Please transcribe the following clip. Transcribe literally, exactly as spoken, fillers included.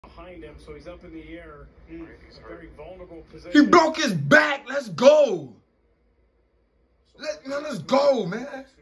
behind him, so he's up in the air. Mm. A very vulnerable position. He broke his back. Let's go. Let, man, let's go, man.